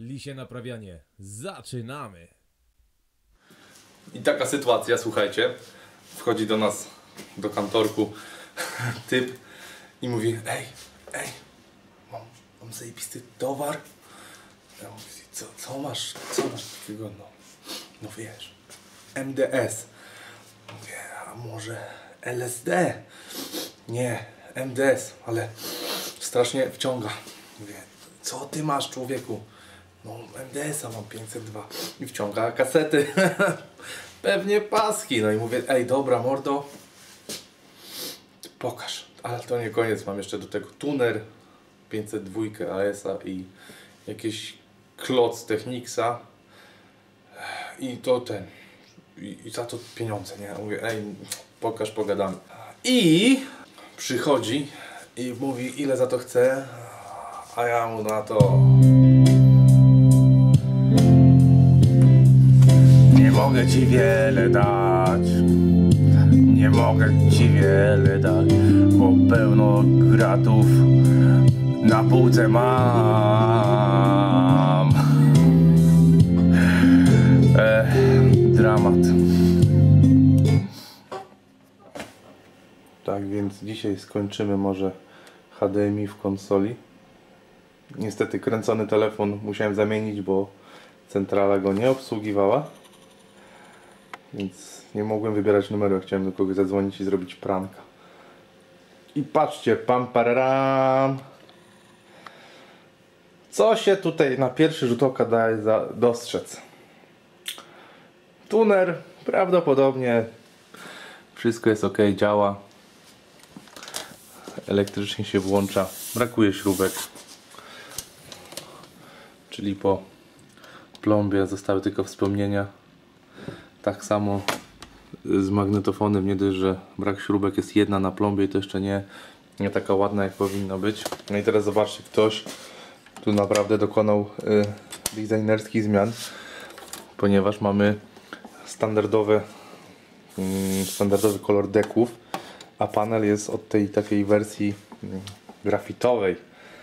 Lisie naprawianie. Zaczynamy! I taka sytuacja, słuchajcie, wchodzi do nas, do kantorku typ i mówi: ej, mam zajebisty towar. Ja mówię: co masz takiego, no wiesz, MDS. Mówię: a może LSD? Nie, MDS, ale strasznie wciąga. Mówię: co ty masz, człowieku? No MDS-a mam 502 i wciąga kasety. Pewnie paski. No i mówię: ej, dobra mordo, pokaż. Ale to nie koniec, mam jeszcze do tego tuner 502 AS-a i jakieś kloc Technicsa i to i za to pieniądze, nie? Mówię: ej, pokaż, pogadamy. I przychodzi i mówi, ile za to chce, a ja mu na to: nie mogę ci wiele dać, nie mogę ci wiele dać, bo pełno gratów na półce mam. Dramat. Tak więc dzisiaj skończymy może HDMI w konsoli. Niestety kręcony telefon musiałem zamienić, bo centrala go nie obsługiwała. Więc nie mogłem wybierać numeru, chciałem do kogoś zadzwonić i zrobić pranka. I patrzcie, pam pararam. Co się tutaj na pierwszy rzut oka daje dostrzec? Tuner, prawdopodobnie wszystko jest ok, działa. Elektrycznie się włącza, brakuje śrubek. Czyli po plombie zostały tylko wspomnienia. Tak samo z magnetofonem, nie dość, że brak śrubek, jest jedna na plombie i to jeszcze nie taka ładna, jak powinna być. No i teraz zobaczcie, ktoś tu naprawdę dokonał designerskich zmian, ponieważ mamy standardowy kolor deków, a panel jest od tej takiej wersji grafitowej.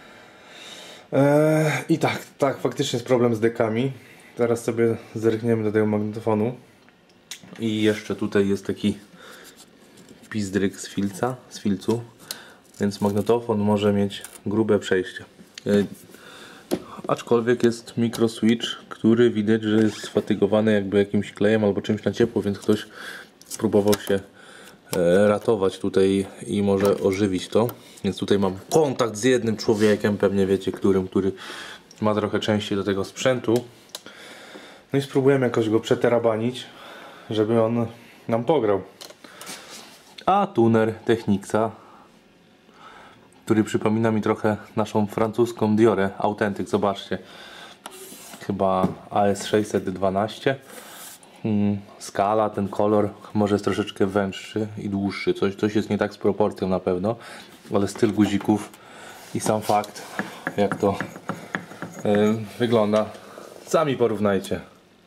I tak, faktycznie jest problem z dekami. Teraz sobie zerkniemy do tego magnetofonu. I jeszcze tutaj jest taki pizdryk z filcu, więc magnetofon może mieć grube przejście. Aczkolwiek jest micro switch, który widać, że jest sfatygowany jakby jakimś klejem albo czymś na ciepło, więc ktoś próbował się ratować tutaj i może ożywić to. Więc tutaj mam kontakt z jednym człowiekiem, pewnie wiecie którym, który ma trochę częściej do tego sprzętu. No i spróbujemy jakoś go przeterabanić, żeby on nam pograł. A tuner Technicsa, który przypomina mi trochę naszą francuską Diorę Authentic, zobaczcie, chyba AS612. Skala, ten kolor może jest troszeczkę węższy i dłuższy, coś jest nie tak z proporcją na pewno, ale styl guzików i sam fakt, jak to wygląda, sami porównajcie.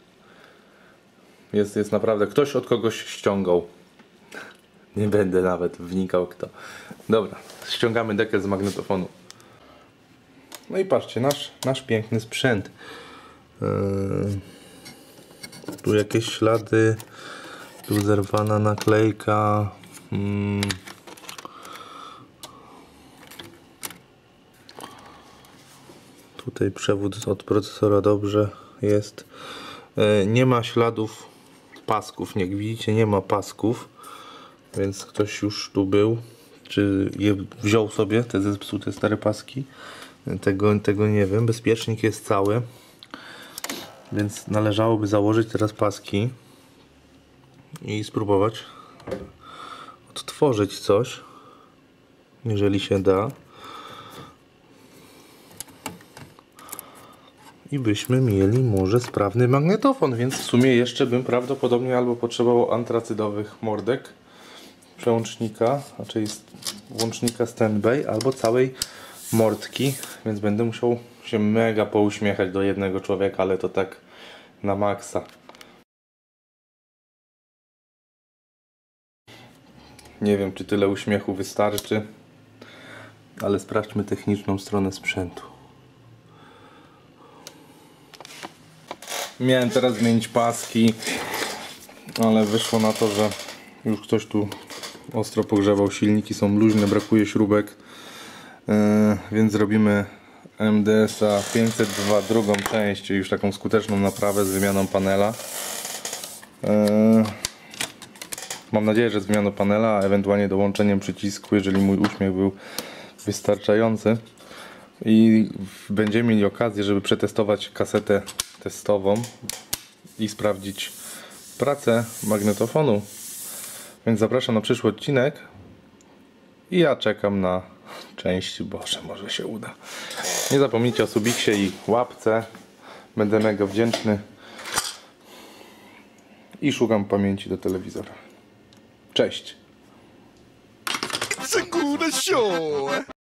Jest naprawdę, ktoś od kogoś ściągał. Nie będę nawet wnikał kto. Dobra, ściągamy dekę z magnetofonu. No i patrzcie, nasz piękny sprzęt. Tu jakieś ślady, tu zerwana naklejka. Tutaj przewód od procesora dobrze jest. Nie ma śladów pasków, jak widzicie, nie ma pasków, więc ktoś już tu był, czy je wziął sobie, te zepsute stare paski, tego nie wiem. Bezpiecznik jest cały, więc należałoby założyć teraz paski i spróbować odtworzyć coś, jeżeli się da. I byśmy mieli może sprawny magnetofon, więc w sumie jeszcze bym prawdopodobnie albo potrzebował antracydowych mordek, przełącznika, raczej włącznika standby, albo całej mordki, więc będę musiał się mega pouśmiechać do jednego człowieka, ale to tak na maksa. Nie wiem, czy tyle uśmiechu wystarczy, ale sprawdźmy techniczną stronę sprzętu. Miałem teraz zmienić paski, ale wyszło na to, że już ktoś tu ostro pogrzewał, silniki są luźne, brakuje śrubek, więc zrobimy MDS-a 502 drugą część, czyli już taką skuteczną naprawę z wymianą panela. Mam nadzieję, że z wymianą panela, a ewentualnie dołączeniem przycisku, jeżeli mój uśmiech był wystarczający. I będziemy mieli okazję, żeby przetestować kasetę testową i sprawdzić pracę magnetofonu. Więc zapraszam na przyszły odcinek i ja czekam na część. Boże, może się uda. Nie zapomnijcie o subiksie i łapce. Będę mega wdzięczny. I szukam pamięci do telewizora. Cześć!